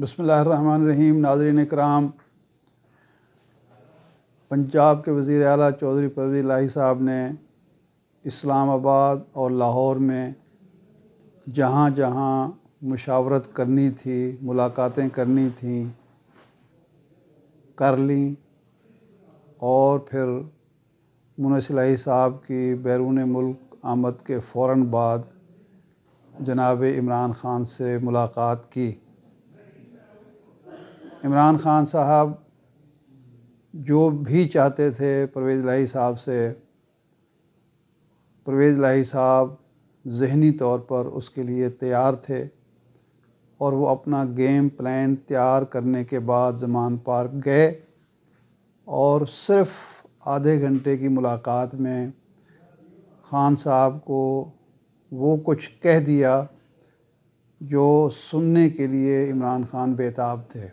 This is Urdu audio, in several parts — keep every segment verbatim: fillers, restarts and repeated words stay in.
بسم اللہ الرحمن الرحیم۔ ناظرین اکرام، پنجاب کے وزیر اعلیٰ چودھری پرویز الہی صاحب نے اسلام آباد اور لاہور میں جہاں جہاں مشاورت کرنی تھی، ملاقاتیں کرنی تھیں، کر لیں، اور پھر مونس الہی صاحب کی بیرون ملک آمد کے فوراً بعد جناب عمران خان سے ملاقات کی۔ عمران خان صاحب جو بھی چاہتے تھے پرویز الہی صاحب سے، پرویز الہی صاحب ذہنی طور پر اس کے لیے تیار تھے، اور وہ اپنا گیم پلان تیار کرنے کے بعد زمان پارک گئے، اور صرف آدھے گھنٹے کی ملاقات میں خان صاحب کو وہ کچھ کہہ دیا جو سننے کے لیے عمران خان بےتاب تھے۔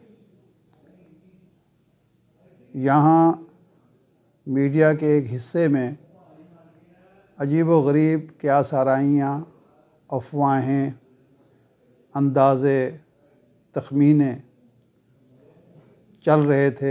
یہاں میڈیا کے ایک حصے میں عجیب و غریب قیاس آرائیاں، افواہیں، اندازے، تخمینے چل رہے تھے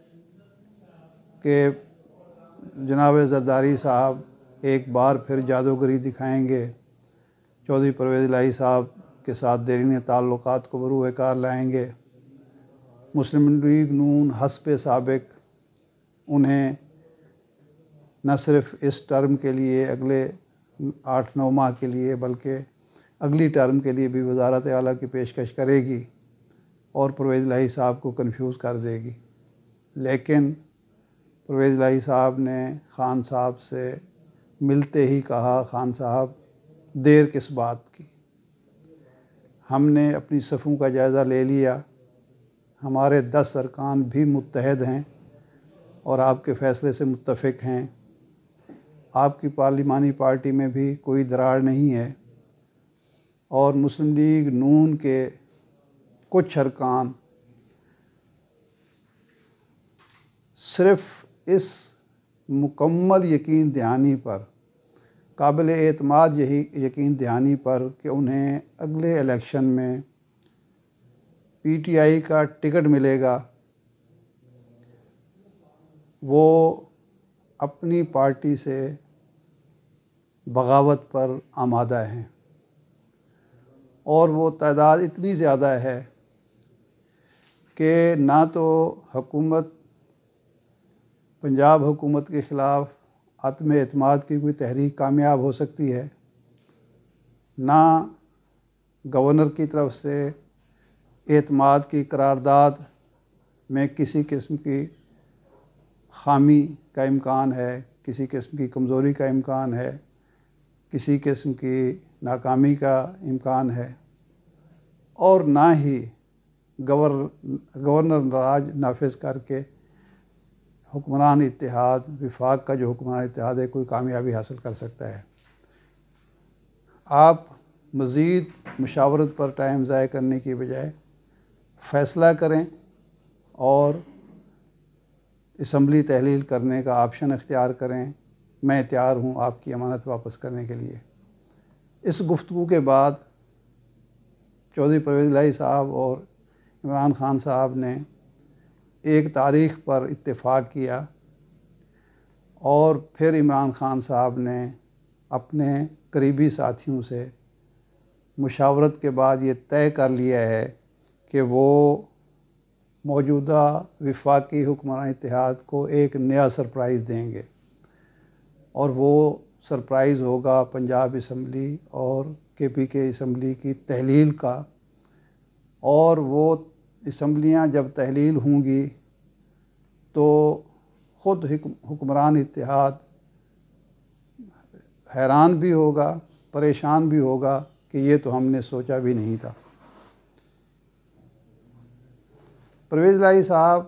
کہ جناب زرداری صاحب ایک بار پھر جادوگری دکھائیں گے، چودھری پرویز الہی صاحب کے ساتھ دیرینہ تعلقات کو بروئے کار لائیں گے، مسلم لیگ نون حسب سابق انہیں نہ صرف اس ٹرم کے لیے، اگلے آٹھ نو ماہ کے لیے، بلکہ اگلی ٹرم کے لیے بھی وزارت اعلیٰ کی پیشکش کرے گی اور پرویز الہی صاحب کو کنفیوز کر دے گی۔ لیکن پرویز الہی صاحب نے خان صاحب سے ملتے ہی کہا، خان صاحب دیر کس بات کی، ہم نے اپنی صفوں کا جائزہ لے لیا، ہمارے دس ارکان بھی متحد ہیں اور آپ کے فیصلے سے متفق ہیں، آپ کی پارلیمانی پارٹی میں بھی کوئی دراڑ نہیں ہے، اور مسلم لیگ نون کے کچھ ارکان صرف اس مکمل یقین دہانی پر، قابل اعتماد یہی یقین دہانی پر کہ انہیں اگلے الیکشن میں پی ٹی آئی کا ٹکٹ ملے گا، وہ اپنی پارٹی سے بغاوت پر آمادہ ہیں، اور وہ تعداد اتنی زیادہ ہے کہ نہ تو حکومت پنجاب حکومت کے خلاف عدم اعتماد کی کوئی تحریک کامیاب ہو سکتی ہے، نہ گورنر کی طرف سے اعتماد کی قرارداد میں کسی قسم کی خامی کا امکان ہے، کسی قسم کی کمزوری کا امکان ہے، کسی قسم کی ناکامی کا امکان ہے، اور نہ ہی گور گورنر راج نافذ کر کے حکمران اتحاد، وفاق کا جو حکمران اتحاد ہے، کوئی کامیابی حاصل کر سکتا ہے۔ آپ مزید مشاورت پر ٹائم ضائع کرنے کی بجائے فیصلہ کریں اور اسمبلی تحلیل کرنے کا آپشن اختیار کریں۔ میں تیار ہوں آپ کی امانت واپس کرنے کے لیے۔ اس گفتگو کے بعد چودھری پرویز الہی صاحب اور عمران خان صاحب نے ایک تاریخ پر اتفاق کیا، اور پھر عمران خان صاحب نے اپنے قریبی ساتھیوں سے مشاورت کے بعد یہ طے کر لیا ہے کہ وہ موجودہ وفاقی حکمران اتحاد کو ایک نیا سرپرائز دیں گے، اور وہ سرپرائز ہوگا پنجاب اسمبلی اور کے پی کے اسمبلی کی تحلیل کا، اور وہ اسمبلیاں جب تحلیل ہوں گی تو خود حکمران اتحاد حیران بھی ہوگا، پریشان بھی ہوگا کہ یہ تو ہم نے سوچا بھی نہیں تھا۔ پرویز الہی صاحب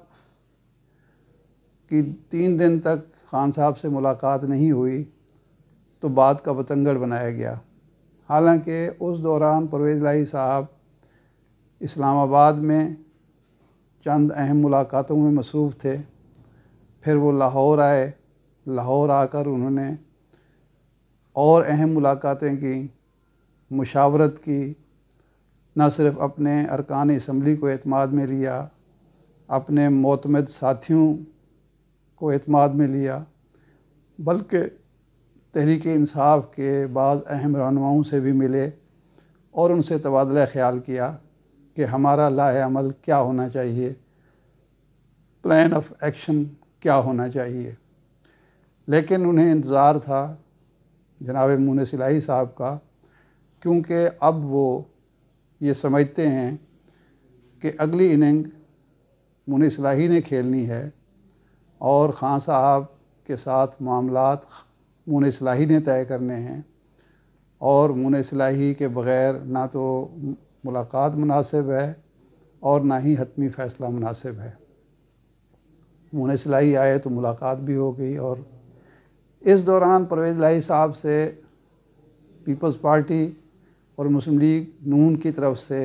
کی تین دن تک خان صاحب سے ملاقات نہیں ہوئی تو بات کا بتنگڑ بنایا گیا، حالانکہ اس دوران پرویز الہی صاحب اسلام آباد میں چند اہم ملاقاتوں میں مصروف تھے، پھر وہ لاہور آئے، لاہور آ کر انہوں نے اور اہم ملاقاتیں کیں، مشاورت کی، نہ صرف اپنے ارکان اسمبلی کو اعتماد میں لیا، اپنے معتمد ساتھیوں کو اعتماد میں لیا، بلکہ تحریک انصاف کے بعض اہم رہنماؤں سے بھی ملے اور ان سے تبادلہ خیال کیا کہ ہمارا لاہ عمل کیا ہونا چاہیے، پلان آف ایکشن کیا ہونا چاہیے۔ لیکن انہیں انتظار تھا جناب مونس الہی صاحب کا، کیونکہ اب وہ یہ سمجھتے ہیں کہ اگلی اننگ مونس الہی نے کھیلنی ہے اور خان صاحب کے ساتھ معاملات مونس الہی نے طے کرنے ہیں، اور مونس الہی کے بغیر نہ تو ملاقات مناسب ہے اور نہ ہی حتمی فیصلہ مناسب ہے۔ مونس الہی آئے تو ملاقات بھی ہو گئی، اور اس دوران پرویز الہی صاحب سے پیپلز پارٹی اور مسلم لیگ نون کی طرف سے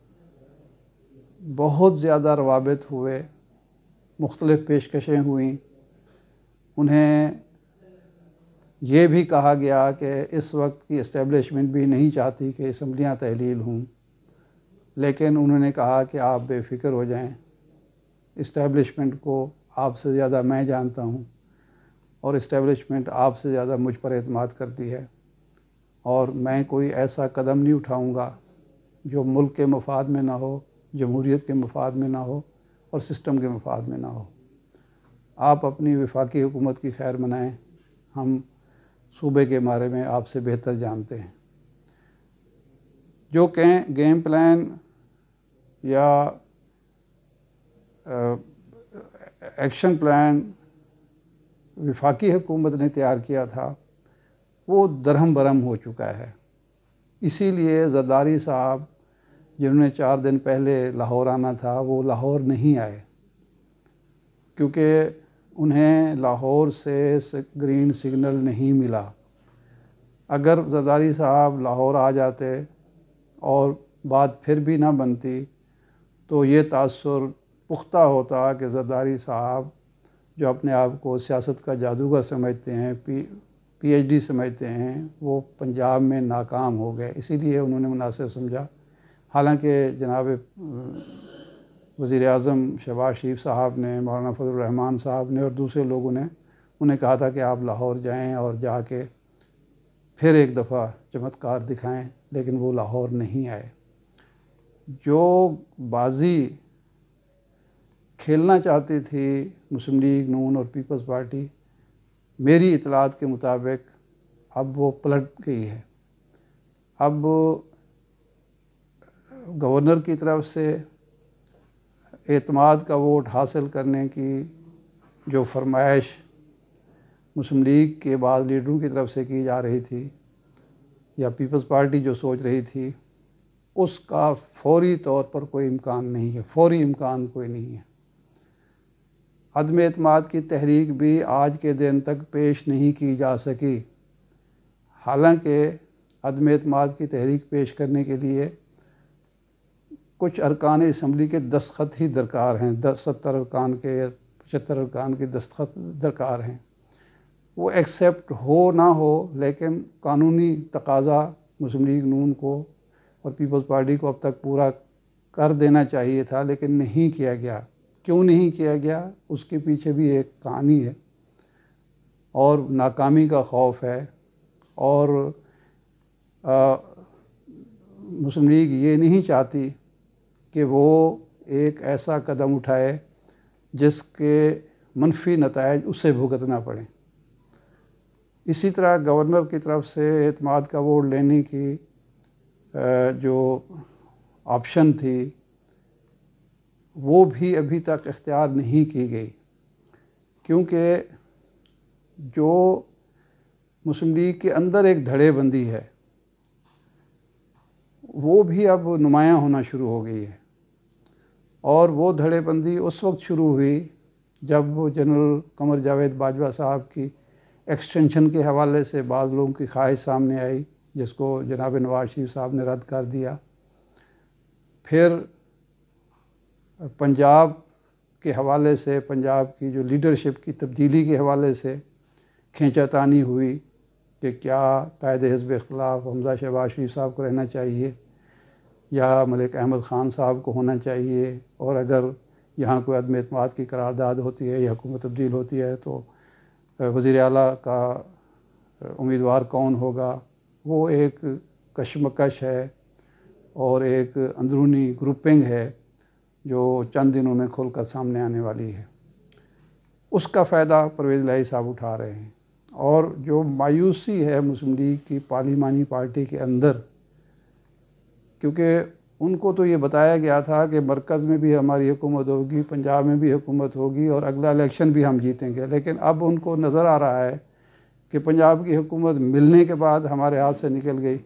بہت زیادہ روابط ہوئے، مختلف پیشکشیں ہوئیں۔ انہیں یہ بھی کہا گیا کہ اس وقت کی اسٹیبلشمنٹ بھی نہیں چاہتی کہ اسمبلیاں تحلیل ہوں، لیکن انہوں نے کہا کہ آپ بے فکر ہو جائیں، اسٹیبلشمنٹ کو آپ سے زیادہ میں جانتا ہوں اور اسٹیبلشمنٹ آپ سے زیادہ مجھ پر اعتماد کرتی ہے، اور میں کوئی ایسا قدم نہیں اٹھاؤں گا جو ملک کے مفاد میں نہ ہو، جمہوریت کے مفاد میں نہ ہو اور سسٹم کے مفاد میں نہ ہو۔ آپ اپنی وفاقی حکومت کی خیر منائیں، ہم صوبے کے بارے میں آپ سے بہتر جانتے ہیں۔ جو کہ گیم پلان یا ایکشن پلان وفاقی حکومت نے تیار کیا تھا وہ درہم برہم ہو چکا ہے۔ اسی لیے زرداری صاحب جنہوں نے چار دن پہلے لاہور آنا تھا وہ لاہور نہیں آئے، کیونکہ انہیں لاہور سے گرین سگنل نہیں ملا۔ اگر زرداری صاحب لاہور آ جاتے اور بات پھر بھی نہ بنتی تو یہ تاثر پختہ ہوتا کہ زرداری صاحب جو اپنے آپ کو سیاست کا جادوگر سمجھتے ہیں، پی پی ایچ ڈی سمجھتے ہیں، وہ پنجاب میں ناکام ہو گئے۔ اسی لیے انہوں نے مناسب سمجھا، حالانکہ جناب وزیر اعظم شہباز شریف صاحب نے، مولانا فضل الرحمان صاحب نے اور دوسرے لوگوں نے انہیں کہا تھا کہ آپ لاہور جائیں اور جا کے پھر ایک دفعہ چمتکار دکھائیں، لیکن وہ لاہور نہیں آئے۔ جو بازی کھیلنا چاہتی تھی مسلم لیگ نون اور پیپلز پارٹی، میری اطلاعات کے مطابق اب وہ پلٹ گئی ہے۔ اب گورنر کی طرف سے اعتماد کا ووٹ حاصل کرنے کی جو فرمائش مسلم لیگ کے بعض لیڈروں کی طرف سے کی جا رہی تھی یا پیپلز پارٹی جو سوچ رہی تھی، اس کا فوری طور پر کوئی امکان نہیں ہے، فوری امکان کوئی نہیں ہے۔ عدم اعتماد کی تحریک بھی آج کے دن تک پیش نہیں کی جا سکی، حالانکہ عدم اعتماد کی تحریک پیش کرنے کے لیے کچھ ارکان اسمبلی کے دستخط ہی درکار ہیں، دس ستر ارکان کے پچہتر ارکان کے دستخط درکار ہیں۔ وہ ایکسیپٹ ہو نہ ہو، لیکن قانونی تقاضا مسلم لیگ نون کو اور پیپلز پارٹی کو اب تک پورا کر دینا چاہیے تھا، لیکن نہیں کیا گیا۔ کیوں نہیں کیا گیا؟ اس کے پیچھے بھی ایک کہانی ہے، اور ناکامی کا خوف ہے، اور آ, مسلم لیگ یہ نہیں چاہتی کہ وہ ایک ایسا قدم اٹھائے جس کے منفی نتائج اسے بھگتنا پڑیں۔ اسی طرح گورنر کی طرف سے اعتماد کا ووٹ لینے کی جو آپشن تھی وہ بھی ابھی تک اختیار نہیں کی گئی، کیونکہ جو مسلم لیگ کے اندر ایک دھڑے بندی ہے وہ بھی اب نمایاں ہونا شروع ہو گئی ہے، اور وہ دھڑے بندی اس وقت شروع ہوئی جب وہ جنرل قمر جاوید باجوہ صاحب کی ایکسٹینشن کے حوالے سے بعض لوگوں کی خواہش سامنے آئی، جس کو جناب نواز شریف صاحب نے رد کر دیا۔ پھر پنجاب کے حوالے سے، پنجاب کی جو لیڈرشپ کی تبدیلی کے حوالے سے کھینچا تانی ہوئی کہ کیا قائد حزب اختلاف حمزہ شہباز شریف صاحب کو رہنا چاہیے۔ یا ملک احمد خان صاحب کو ہونا چاہیے، اور اگر یہاں کوئی عدم اعتماد کی قرارداد ہوتی ہے یا حکومت تبدیل ہوتی ہے تو وزیر اعلیٰ کا امیدوار کون ہوگا، وہ ایک کشمکش ہے اور ایک اندرونی گروپنگ ہے جو چند دنوں میں کھل کر سامنے آنے والی ہے۔ اس کا فائدہ پرویز الہی صاحب اٹھا رہے ہیں، اور جو مایوسی ہے مسلم لیگ کی پارلیمانی پارٹی کے اندر، کیونکہ ان کو تو یہ بتایا گیا تھا کہ مرکز میں بھی ہماری حکومت ہوگی، پنجاب میں بھی حکومت ہوگی اور اگلا الیکشن بھی ہم جیتیں گے، لیکن اب ان کو نظر آ رہا ہے کہ پنجاب کی حکومت ملنے کے بعد ہمارے ہاتھ سے نکل گئی،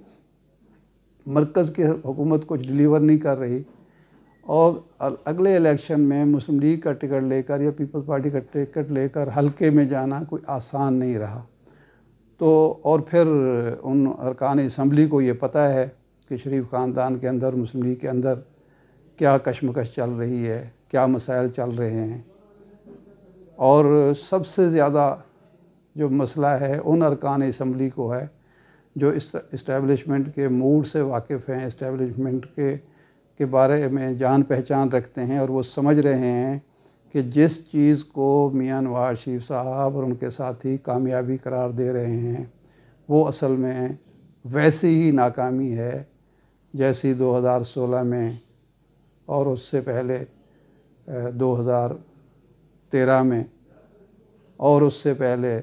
مرکز کی حکومت کچھ ڈیلیور نہیں کر رہی، اور اگلے الیکشن میں مسلم لیگ کا ٹکٹ لے کر یا پیپلز پارٹی کا ٹکٹ لے کر حلقے میں جانا کوئی آسان نہیں رہا۔ تو اور پھر ان ارکان اسمبلی کو یہ پتہ ہے کہ شریف خاندان کے اندر، مسلم لیگ کے اندر کیا کشمکش چل رہی ہے، کیا مسائل چل رہے ہیں، اور سب سے زیادہ جو مسئلہ ہے ان ارکان اسمبلی کو ہے جو اسٹیبلشمنٹ کے موڈ سے واقف ہیں، اسٹیبلشمنٹ کے کے بارے میں جان پہچان رکھتے ہیں، اور وہ سمجھ رہے ہیں کہ جس چیز کو میاں نواز شریف صاحب اور ان کے ساتھی کامیابی قرار دے رہے ہیں وہ اصل میں ویسی ہی ناکامی ہے جیسی دو ہزار سولہ میں اور اس سے پہلے دو ہزار تیرہ میں اور اس سے پہلے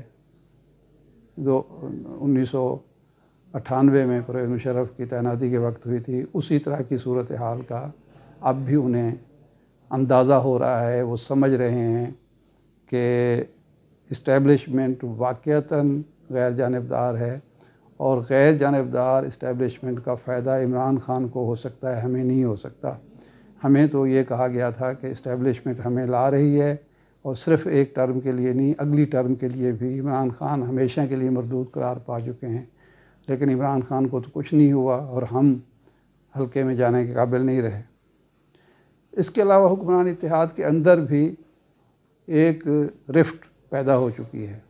دو انیس سو اٹھانوے میں پرویز مشرف کی تعیناتی کے وقت ہوئی تھی، اسی طرح کی صورتحال کا اب بھی انہیں اندازہ ہو رہا ہے۔ وہ سمجھ رہے ہیں کہ اسٹیبلشمنٹ واقعتاً غیر جانبدار ہے، اور غیر جانبدار اسٹیبلشمنٹ کا فائدہ عمران خان کو ہو سکتا ہے، ہمیں نہیں ہو سکتا۔ ہمیں تو یہ کہا گیا تھا کہ اسٹیبلشمنٹ ہمیں لا رہی ہے، اور صرف ایک ٹرم کے لیے نہیں، اگلی ٹرم کے لیے بھی عمران خان ہمیشہ کے لیے مردود قرار پا چکے ہیں، لیکن عمران خان کو تو کچھ نہیں ہوا اور ہم حلقے میں جانے کے قابل نہیں رہے۔ اس کے علاوہ حکمران اتحاد کے اندر بھی ایک رفٹ پیدا ہو چکی ہے۔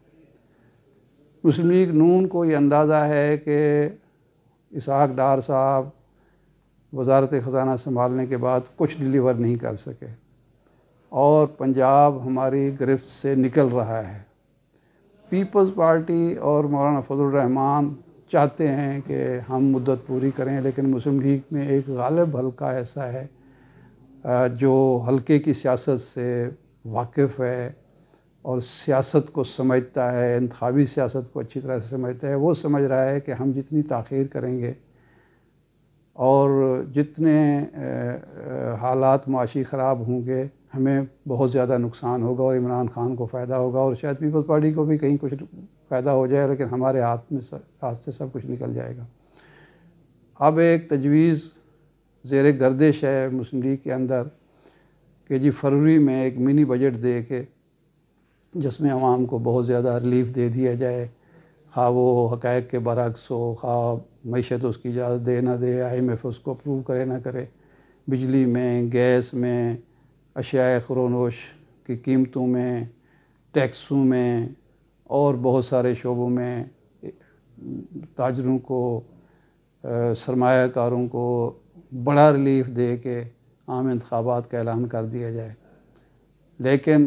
مسلم لیگ نون کو یہ اندازہ ہے کہ اسحاق ڈار صاحب وزارت خزانہ سنبھالنے کے بعد کچھ ڈیلیور نہیں کر سکے، اور پنجاب ہماری گرفت سے نکل رہا ہے۔ پیپلز پارٹی اور مولانا فضل الرحمان چاہتے ہیں کہ ہم مدت پوری کریں، لیکن مسلم لیگ میں ایک غالب حلقہ ایسا ہے جو حلقے کی سیاست سے واقف ہے اور سیاست کو سمجھتا ہے، انتخابی سیاست کو اچھی طرح سے سمجھتا ہے۔ وہ سمجھ رہا ہے کہ ہم جتنی تاخیر کریں گے اور جتنے حالات معاشی خراب ہوں گے ہمیں بہت زیادہ نقصان ہوگا اور عمران خان کو فائدہ ہوگا، اور شاید پیپلز پارٹی کو بھی کہیں کچھ فائدہ ہو جائے، لیکن ہمارے ہاتھ میں ہاتھ سے سب کچھ نکل جائے گا۔ اب ایک تجویز زیر گردش ہے مسلم لیگ کے اندر کہ جی فروری میں ایک منی بجٹ دے کے جس میں عوام کو بہت زیادہ ریلیف دے دیا جائے، خواہ وہ حقائق کے برعکس ہو، خواہ معیشت اس کی اجازت دے نہ دے، آئی ایم ایف اس کو اپروو کرے نہ کرے، بجلی میں، گیس میں، اشیاء خورونوش کی قیمتوں میں، ٹیکسوں میں اور بہت سارے شعبوں میں تاجروں کو، سرمایہ کاروں کو بڑا ریلیف دے کے عام انتخابات کا اعلان کر دیا جائے۔ لیکن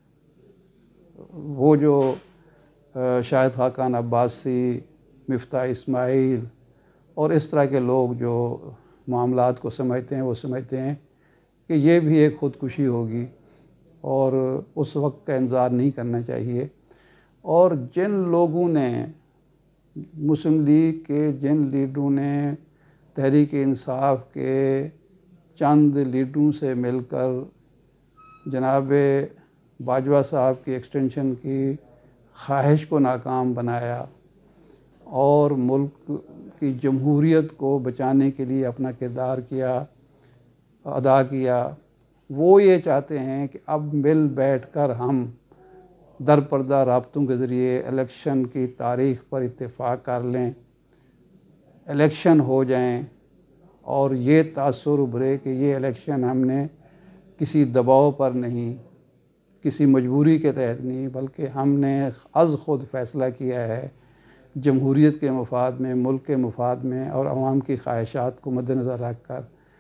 وہ جو شاہد خاقان عباسی، مفتاح اسماعیل اور اس طرح کے لوگ جو معاملات کو سمجھتے ہیں، وہ سمجھتے ہیں کہ یہ بھی ایک خودکشی ہوگی اور اس وقت کا انتظار نہیں کرنا چاہیے۔ اور جن لوگوں نے، مسلم لیگ کے جن لیڈروں نے تحریک انصاف کے چند لیڈروں سے مل کر جناب باجوہ صاحب کی ایکسٹینشن کی خواہش کو ناکام بنایا اور ملک کی جمہوریت کو بچانے کے لیے اپنا کردار کیا، ادا کیا، وہ یہ چاہتے ہیں کہ اب مل بیٹھ کر ہم در پردہ رابطوں کے ذریعے الیکشن کی تاریخ پر اتفاق کر لیں، الیکشن ہو جائیں، اور یہ تاثر ابھرے کہ یہ الیکشن ہم نے کسی دباؤ پر نہیں، کسی مجبوری کے تحت نہیں، بلکہ ہم نے از خود فیصلہ کیا ہے، جمہوریت کے مفاد میں، ملک کے مفاد میں اور عوام کی خواہشات کو مد نظر رکھ کر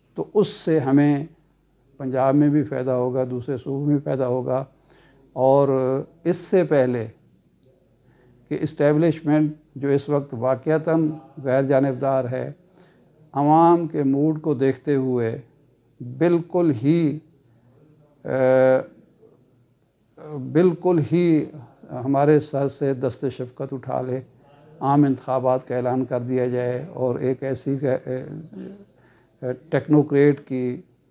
تو اس سے ہمیں پنجاب میں بھی فائدہ ہوگا، دوسرے صوبوں میں بھی فائدہ ہوگا، اور اس سے پہلے کہ اسٹیبلشمنٹ جو اس وقت واقعتاً غیر جانبدار ہے، عوام کے موڈ کو دیکھتے ہوئے بالکل ہی بالکل ہی ہمارے سر سے دست شفقت اٹھا لے، عام انتخابات کا اعلان کر دیا جائے اور ایک ایسی ٹیکنوکریٹ کی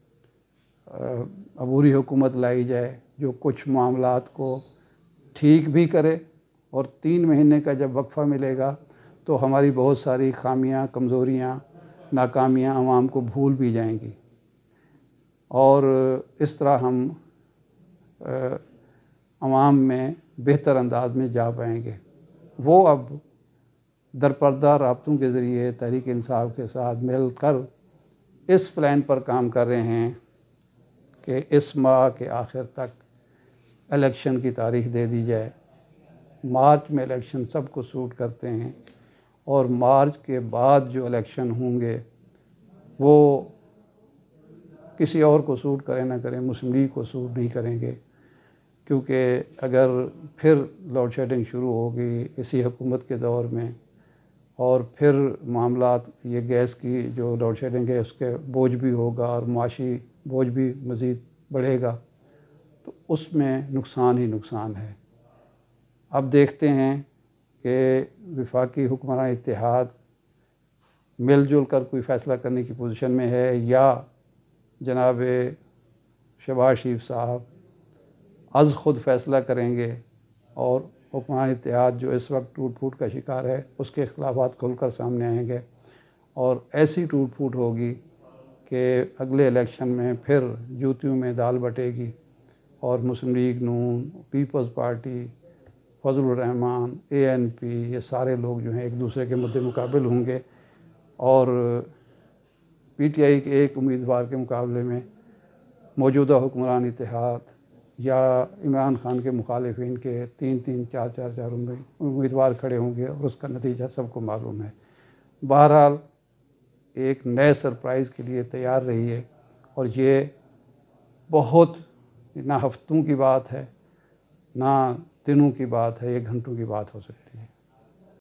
عبوری حکومت لائی جائے جو کچھ معاملات کو ٹھیک بھی کرے، اور تین مہینے کا جب وقفہ ملے گا تو ہماری بہت ساری خامیاں، کمزوریاں، ناکامیاں عوام کو بھول بھی جائیں گی، اور اس طرح ہم عوام میں بہتر انداز میں جا پائیں گے۔ وہ اب درپردہ رابطوں کے ذریعے تحریک انصاف کے ساتھ مل کر اس پلان پر کام کر رہے ہیں کہ اس ماہ کے آخر تک الیکشن کی تاریخ دے دی جائے۔ مارچ میں الیکشن سب کو سوٹ کرتے ہیں، اور مارچ کے بعد جو الیکشن ہوں گے وہ کسی اور کو سوٹ کریں نہ کریں، مسلم لیگ کو سوٹ نہیں کریں گے، کیونکہ اگر پھر لوڈ شیڈنگ شروع ہوگی اسی حکومت کے دور میں، اور پھر معاملات یہ گیس کی جو لوڈ شیڈنگ ہے اس کے بوجھ بھی ہوگا اور معاشی بوجھ بھی مزید بڑھے گا، تو اس میں نقصان ہی نقصان ہے۔ اب دیکھتے ہیں کہ وفاقی حکمران اتحاد مل جل کر کوئی فیصلہ کرنے کی پوزیشن میں ہے، یا جناب شہباز شریف صاحب از خود فیصلہ کریں گے، اور حکمران اتحاد جو اس وقت ٹوٹ پھوٹ کا شکار ہے اس کے اختلافات کھل کر سامنے آئیں گے، اور ایسی ٹوٹ پھوٹ ہوگی کہ اگلے الیکشن میں پھر جوتیوں میں دال بٹے گی، اور مسلم لیگ نون، پیپلز پارٹی، فضل الرحمان، اے این پی، یہ سارے لوگ جو ہیں ایک دوسرے کے مد مقابل ہوں گے، اور پی ٹی آئی کے ایک امیدوار کے مقابلے میں موجودہ حکمران اتحاد یا عمران خان کے مخالفین کے تین تین چار چار چار امیدوار کھڑے ہوں گے، اور اس کا نتیجہ سب کو معلوم ہے۔ بہرحال ایک نئے سرپرائز کے لیے تیار رہیے، اور یہ بہت نہ ہفتوں کی بات ہے، نہ دنوں کی بات ہے، ایک گھنٹوں کی بات ہو سکتی ہے۔